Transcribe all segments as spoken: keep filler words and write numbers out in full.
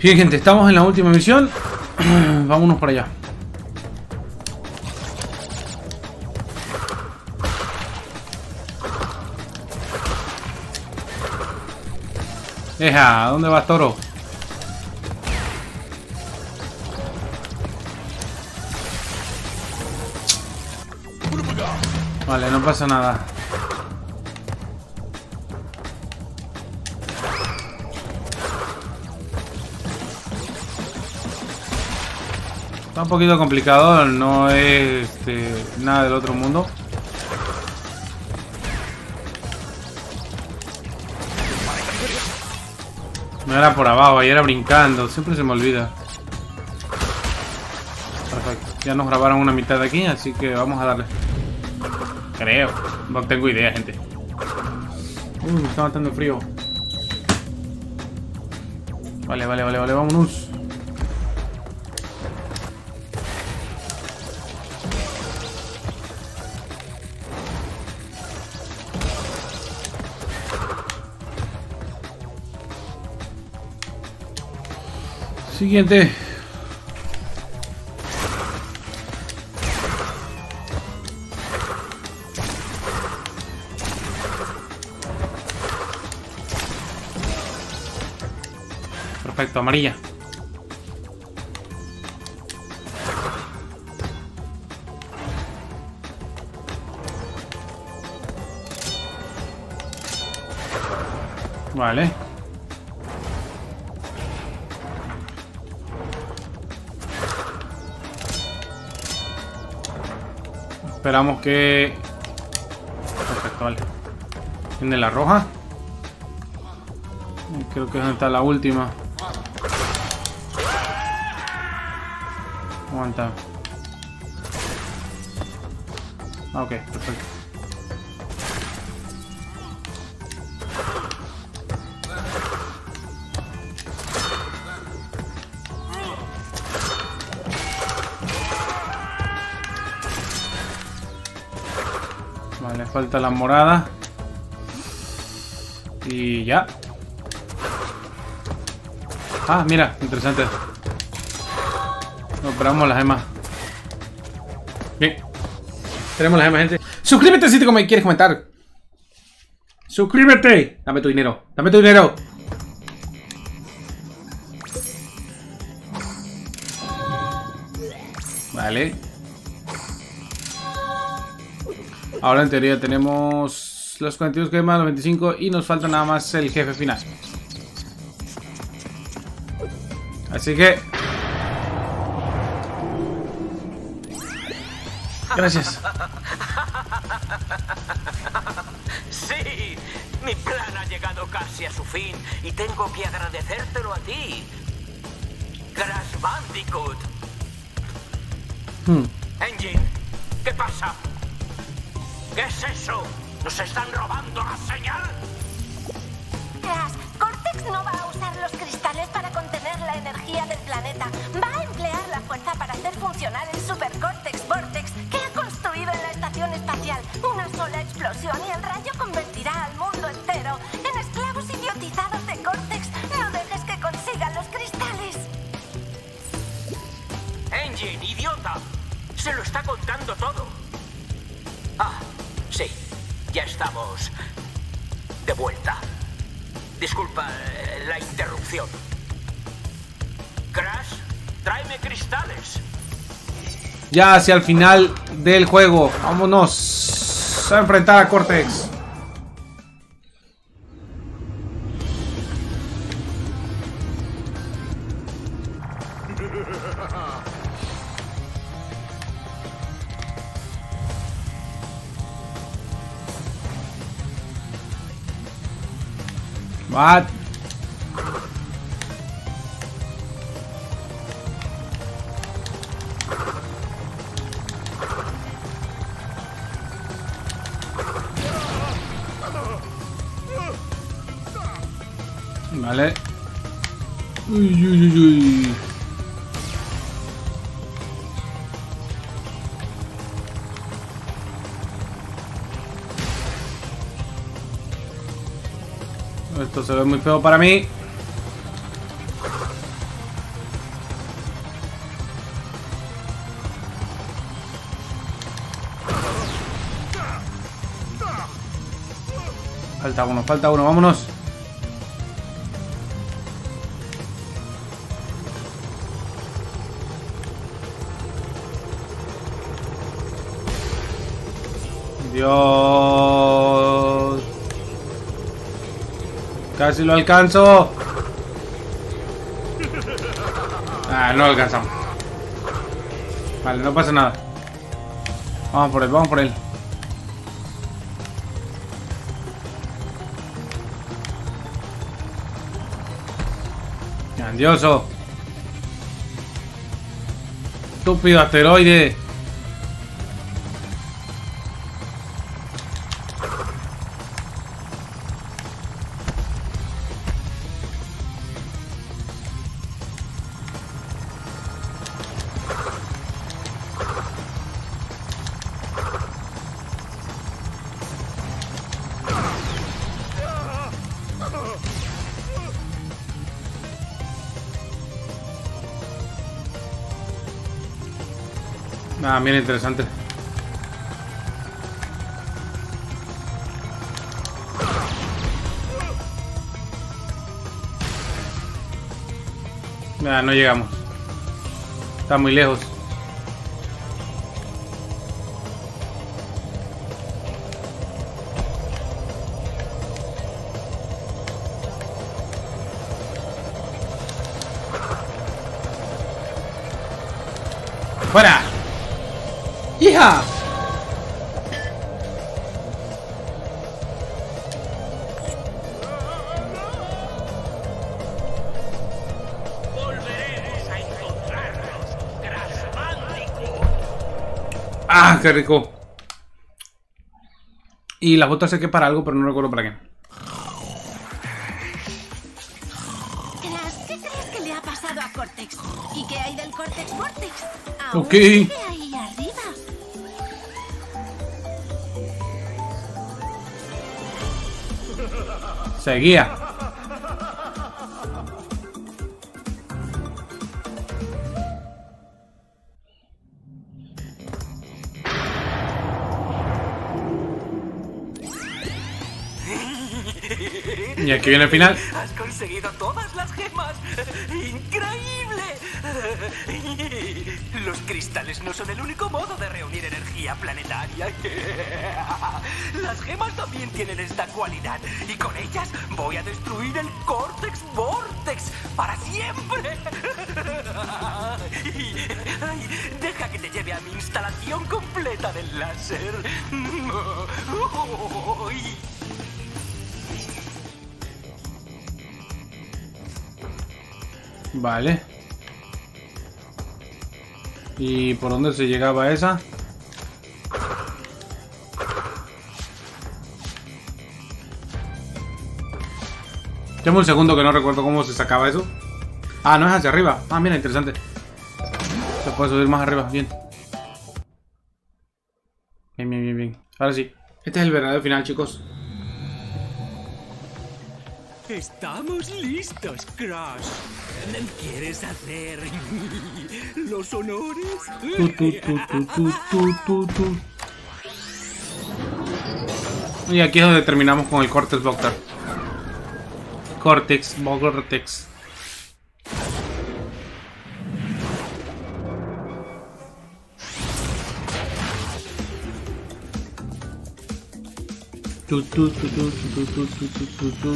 Bien, gente, estamos en la última misión. Vámonos para allá. Eja, ¿dónde vas, toro? Vale, no pasa nada. Está un poquito complicado, no es este, nada del otro mundo. No era por abajo, ahí era brincando, siempre se me olvida. Perfecto, ya nos grabaron una mitad de aquí, así que vamos a darle. Creo, no tengo idea, gente. Uy, me está matando el frío. Vale, vale, vale, vale, vámonos. Siguiente. Perfecto, amarilla. Vale. Esperamos que... Perfecto, vale. Tiene la roja. Creo que es donde está la última. Aguanta. Ok, perfecto. Vale, falta la morada. Y ya. Ah, mira, interesante. Compramos las gemas. Bien. Tenemos las gemas, gente. Suscríbete si te quieres comentar. Suscríbete. Dame tu dinero. Dame tu dinero. Vale. Ahora en teoría tenemos los cuarenta y dos gemas, los veinticinco y nos falta nada más el jefe final. Así que... Gracias. Sí, mi plan ha llegado casi a su fin y tengo que agradecértelo a ti, Crash Bandicoot. Hmm. Engine, ¿qué pasa? ¿Qué es eso? ¿Nos están robando la señal? Crash, Cortex no va a usar los cristales para contener la energía del planeta. Va a emplear la fuerza para hacer funcionar el Super Cortex Vortex que ha construido en la estación espacial. Una sola explosión y el rayo convertirá al mundo entero en esclavos idiotizados de Cortex. No dejes que consigan los cristales. Engine, idiota. Se lo está contando todo. Ah, sí. Ya estamos de vuelta. Disculpa eh, la interrupción. Crash, tráeme cristales. Ya hacia el final del juego. Vámonos a enfrentar a Cortex. What? Vale. Uy, uy, uy, uy. Esto se ve muy feo para mí. Falta uno, falta uno, vámonos. Dios. Casi lo alcanzo. Ah, no lo alcanzamos. Vale, no pasa nada. Vamos por él, vamos por él. Grandioso. Estúpido asteroide. Ah, mira, interesante. Ah, no llegamos. Está muy lejos. ¡Fuera! ¡Hija! Volveremos a encontrarnos, Crash Bandicoot. ¡Ah, qué rico! Y las botas sé que para algo, pero no recuerdo para qué. Crash, ¿qué crees que le ha pasado a Cortex? ¿Y qué hay del Cortex Vortex? Aún Ok. sigue ahí arriba. Seguía. Y aquí viene el final. Has conseguido todas las gemas. ¡Increíble! Los cristales no son el único modo de reunir energía planetaria. Las gemas también tienen esta cualidad. Y con ellas voy a destruir el Cortex Vortex para siempre. Ay, deja que te lleve a mi instalación completa del láser. Uy. Vale. ¿Y por dónde se llegaba a esa? Dame un segundo que no recuerdo cómo se sacaba eso. Ah, no es hacia arriba. Ah, mira, interesante. Se puede subir más arriba, bien. Bien, bien, bien, bien. Ahora sí. Este es el verdadero final, chicos. Estamos listos, Crash. ¿Quieres hacer los honores? Tu, tu, tu, tu, tu, tu, tu, tu. Y aquí es donde terminamos con el Cortex Vortex. Cortex Vortex. Tu, tu, tu, tu, tu, tu, tu, tu, tu, tu.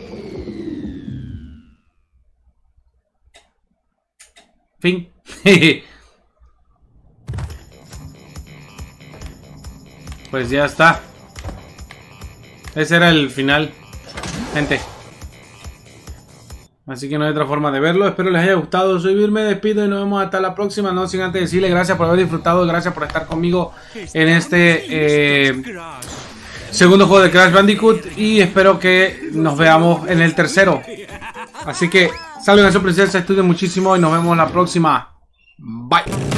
Fin. Pues ya está. Ese era el final, gente. Así que no hay otra forma de verlo. Espero les haya gustado. Soy Vir, me despido y nos vemos hasta la próxima. No sin antes decirle gracias por haber disfrutado. Gracias por estar conmigo en este eh, segundo juego de Crash Bandicoot. Y espero que nos veamos en el tercero. Así que salven a su princesa, estudien muchísimo y nos vemos la próxima. Bye.